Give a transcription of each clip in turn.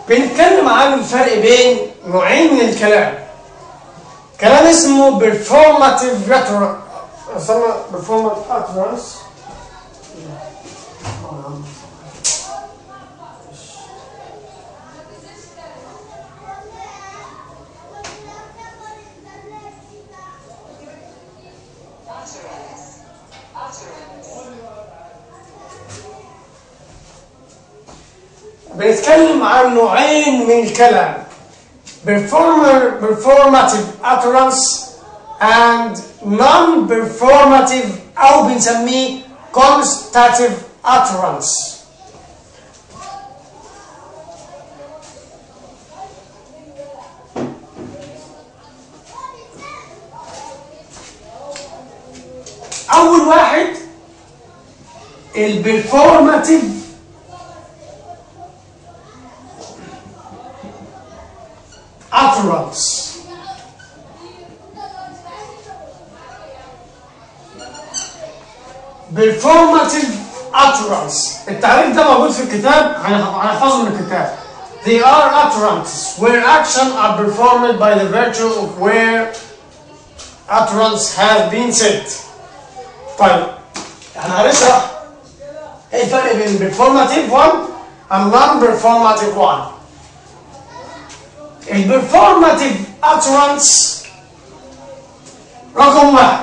بنتكلم عن الفرق بين نوعين من الكلام. كلام اسمه performative utterance. بنتكلم عن نوعين من الكلام: performative utterance and non-performative أو بنسميه constative utterance. أول واحد البرفورماتيف utterance. performative utterance التعريف ده موجود في الكتاب، هنحفظه من الكتاب. They are utterances where actions are performed by the virtue of where utterance has been said. طيب احنا هنشرح ايه الفرق بين performative one and non-performative one. البرفورماتيف utterance رقم واحد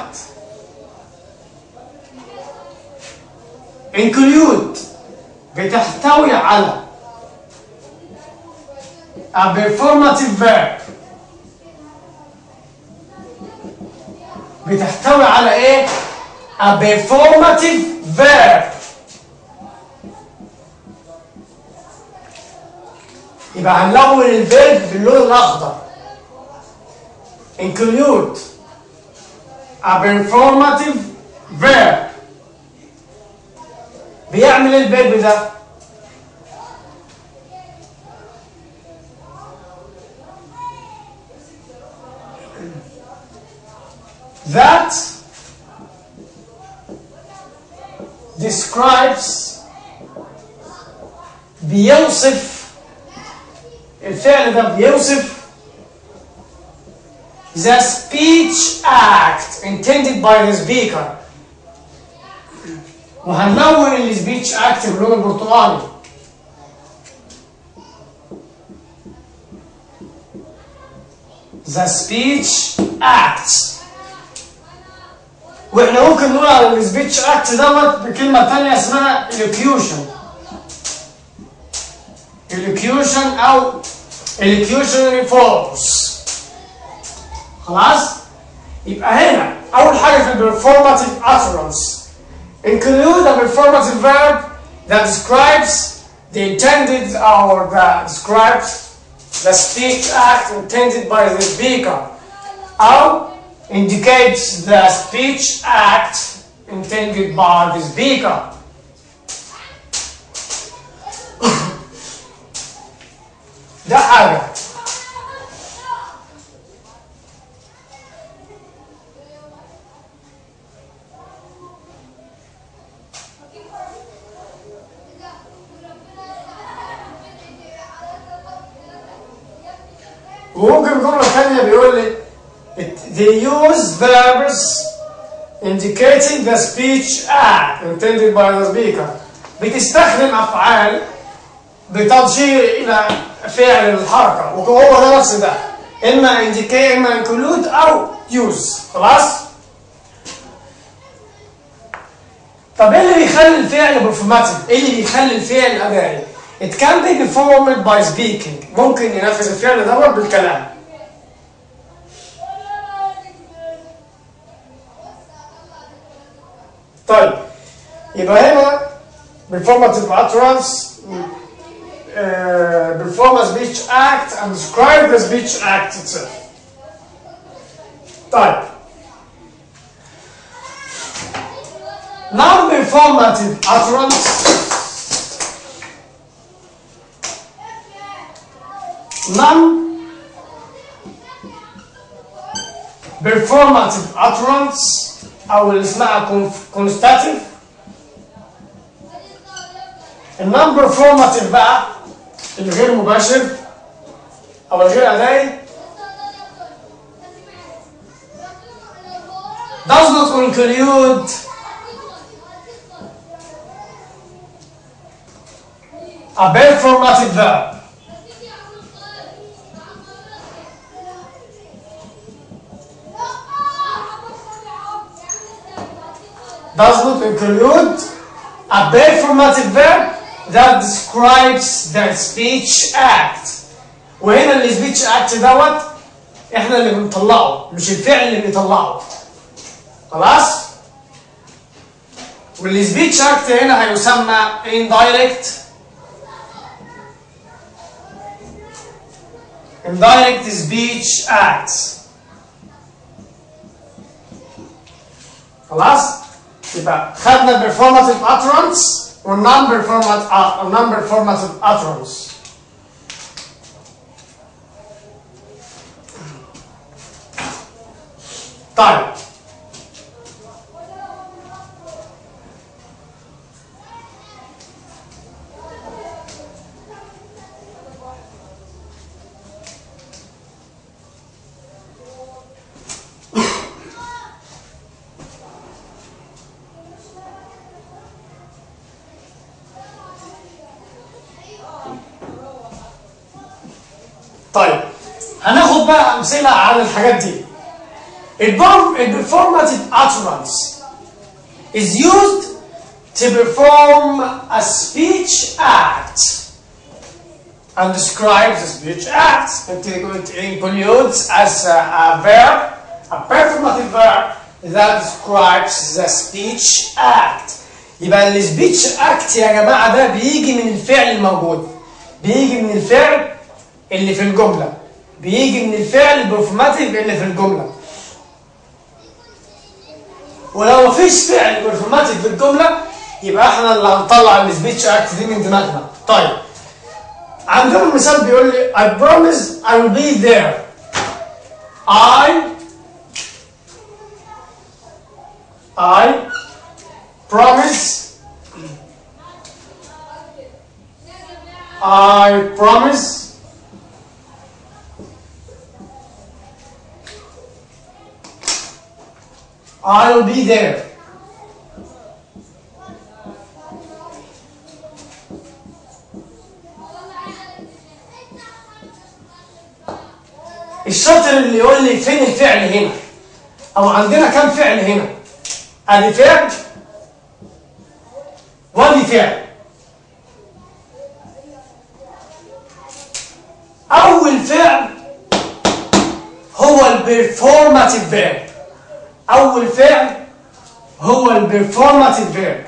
include بتحتوي على a performative verb. بتحتوي على ايه؟ a performative verb. يبقى هنلون الفيرب باللون الاخضر. include a performative verb. بيعمل ايه الفيرب ده؟ that describes بيوصف الفعل ده بيوصف the speech act intended by the speaker. وهنلون السبيتش اكت باللون البرتقالي. the speech act. واحنا ممكن نقول على السبيتش اكت دوت بكلمه ثانيه اسمها elocution. elocution او elocutionary force. خلاص؟ يبقى هنا اول حاجه في البرفورماتيف utterance include a performative verb that describes the intended or that describes the speech act intended by the speaker or indicates the speech act intended by the speaker. ده حاجة. وممكن جملة ثانية بيقول لي they use verbs indicating the speech act intended by the speaker. بتستخدم أفعال بتشير إلى فعل الحركة، وهو ده نفس ده، إما indicate إما include أو use. خلاص؟ طب إيه اللي بيخلي الفعل performative؟ إيه اللي بيخلي الفعل أدائي؟ It can be performed by speaking. ممكن ينفذ الفعل دوت بالكلام. طيب يبقى هنا performative utterance perform a speech act and describe the speech act itself. طيب non-performative utterance non-performative utterance أو اللي اسمها constative. non-performative بقى الغير مباشر او الغير ادائي does not include a performative verb. Does not include a performative verb that describes the speech act. وهنا السبيتش اكت دوت احنا اللي بنطلعه مش الفعل اللي بيطلعه. خلاص؟ والسبيتش اكت هنا هيسمى indirect speech acts. خلاص؟ يبقى خدنا performative utterance و non-performative utterance. طيب هناخد بقى امثله على الحاجات دي. Performative utterance is used to perform a speech act and describes the speech act. It includes as a verb, a performative verb that describes the speech act. يبقى السبيتش اكت يا جماعه ده بيجي من الفعل الموجود، بيجي من الفعل اللي في الجمله، بيجي من الفعل البرفورماتيف اللي في الجمله. ولو مفيش فعل برفورماتيف في الجمله يبقى احنا اللي هنطلع السبيتش اكت دي من دماغنا. طيب عندنا مثال بيقول لي I promise I will be there. I promise I will be there. الشاطر اللي يقول لي فين الفعل هنا او عندنا كم فعل هنا. ادي فعل وادي فعل. اول فعل هو البرفورماتيف فيرب. اول فعل هو البرفورماتيف فيرب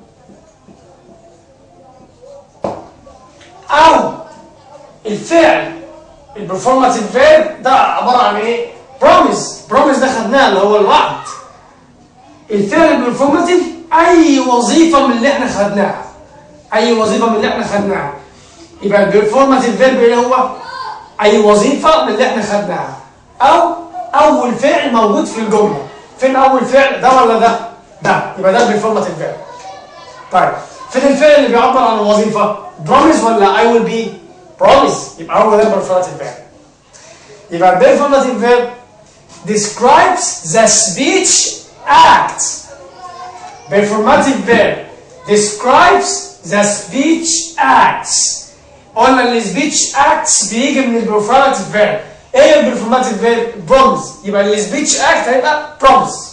او الفعل البرفورماتيف فيرب ده عباره عن ايه؟ بروميس ده خدناه اللي هو الوعد. الفعل البرفورماتيف اي وظيفه من اللي احنا خدناها، اي وظيفه من اللي احنا خدناها. يبقى البرفورماتيف فيرب ايه هو؟ اي وظيفه من اللي احنا خدناها او اول فعل موجود في الجمله. فين اول فعل؟ ده ولا ده؟ ده. يبقى ده البرفورماتيف فيرب. طيب فين الفعل اللي بيعبر عن الوظيفه؟ بروميس ولا I will be؟ بروميس. يبقى هو ده البرفورماتيف فيرب. يبقى البرفورماتيف فيرب describes the speech act. Performative verb describes the speech acts. قلنا ان السبيتش اكتس بيجي من البرفورماتيف فيرب. ايه البرفورماتيف فيرب؟ بروميس. يبقى السبيتش اكت هيبقى بروميس.